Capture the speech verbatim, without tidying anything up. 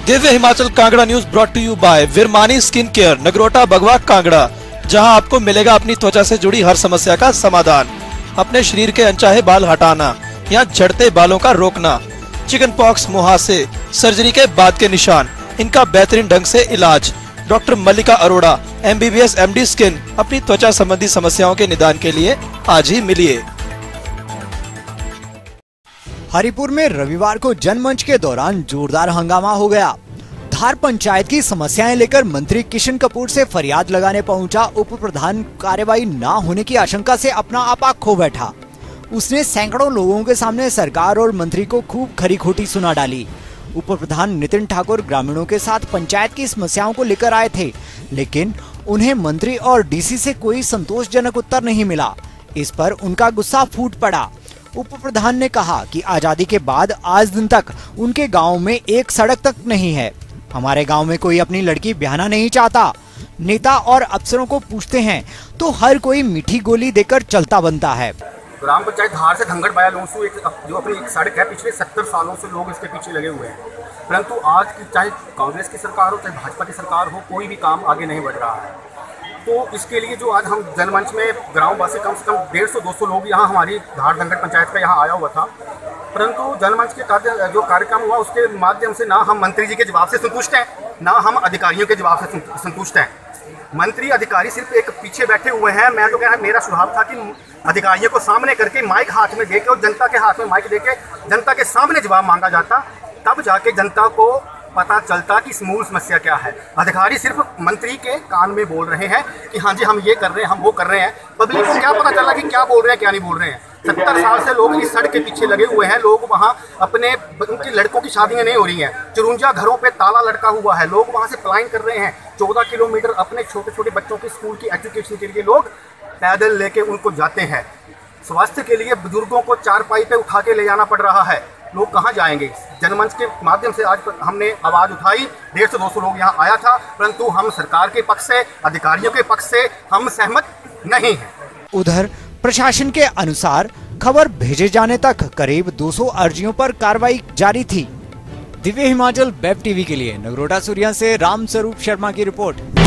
Divya Himachal Kangra news brought to you by Virmani skin care, Nagrota Bagwan Kangra, जहां आपको मिलेगा अपनी त्वचा से जुड़ी हर समस्या का समाधान। अपने शरीर के अनचाहे बाल हटाना या झड़ते बालों का रोकना, चिकन पॉक्स, मुहासे, सर्जरी के बाद के निशान, इनका बेहतरीन ढंग से इलाज। Doctor Mallika Arora, M B B S M D skin, अपनी त्वचा संबंधी समस्याओं के निदान के लिए आज ही मिलिए। हरिपुर में रविवार को जनमंच के दौरान जोरदार हंगामा हो गया। धार पंचायत की समस्याएं लेकर मंत्री किशन कपूर से फरियाद लगाने पहुंचा उप प्रधान कार्रवाई न होने की आशंका से अपना आपा खो बैठा। उसने सैकड़ों लोगों के सामने सरकार और मंत्री को खूब खरी खोटी सुना डाली। उप प्रधान नितिन ठाकुर ग्रामीणों के साथ पंचायत की समस्याओं को लेकर आए थे, लेकिन उन्हें मंत्री और डी सी से कोई संतोषजनक उत्तर नहीं मिला। इस पर उनका गुस्सा फूट पड़ा। उप प्रधान ने कहा कि आजादी के बाद आज दिन तक उनके गांव में एक सड़क तक नहीं है। हमारे गांव में कोई अपनी लड़की ब्याहना नहीं चाहता। नेता और अफसरों को पूछते हैं तो हर कोई मीठी गोली देकर चलता बनता है। ग्राम पंचायत धार से धंगड़ बाया लोंसू एक जो अपनी एक सड़क है, पिछले सत्तर सालों से लोग इसके पीछे लगे हुए हैं, परंतु आज की चाहे कांग्रेस की सरकार हो चाहे भाजपा की सरकार हो, कोई भी काम आगे नहीं बढ़ रहा है। तो इसके लिए जो आज हम जनमंच में ग्रामवासी कम से कम डेढ़ सौ दो सौ लोग यहाँ हमारी धार धंगड़ पंचायत का यहाँ आया हुआ था, परंतु जनमंच के कार्य जो कार्यक्रम हुआ उसके माध्यम से ना हम मंत्री जी के जवाब से संतुष्ट हैं, ना हम अधिकारियों के जवाब से संतुष्ट हैं। मंत्री अधिकारी सिर्फ एक पीछे बैठे हुए हैं। मैं तो कह रहा मेरा सुझाव था कि अधिकारियों को सामने करके माइक हाथ में देके और जनता के हाथ में माइक देके जनता के सामने जवाब मांगा जाता, तब जाके जनता को पता चलता कि मूल समस्या क्या है। अधिकारी सिर्फ मंत्री के कान में बोल रहे हैं कि हाँ जी हम ये कर रहे हैं, हम वो कर रहे हैं। पब्लिक को क्या पता चला कि क्या बोल रहे हैं क्या नहीं बोल रहे हैं। सत्तर साल से लोग इस सड़क के पीछे लगे हुए हैं। लोग वहाँ अपने उनके लड़कों की शादियाँ नहीं हो रही हैं, चुरुंजा घरों पे ताला लटका हुआ है, लोग वहाँ से पलायन कर रहे हैं। चौदह किलोमीटर अपने छोटे छोटे बच्चों के स्कूल की एजुकेशन के लिए लोग पैदल लेके उनको जाते हैं। स्वास्थ्य के लिए बुजुर्गों को चारपाई पे उठा के ले जाना पड़ रहा है। लोग कहाँ जाएंगे। जनमंच के माध्यम से आज हमने आवाज़ उठाई, डेढ़ सौ दो सौ लोग यहाँ आया था, परंतु हम सरकार के पक्ष से, अधिकारियों के पक्ष से हम सहमत नहीं हैं। उधर प्रशासन के अनुसार खबर भेजे जाने तक करीब दो सौ अर्जियों पर कार्रवाई जारी थी। दिव्य हिमाचल वेब टीवी के लिए नगरोटा सूर्या से राम स्वरूप शर्मा की रिपोर्ट।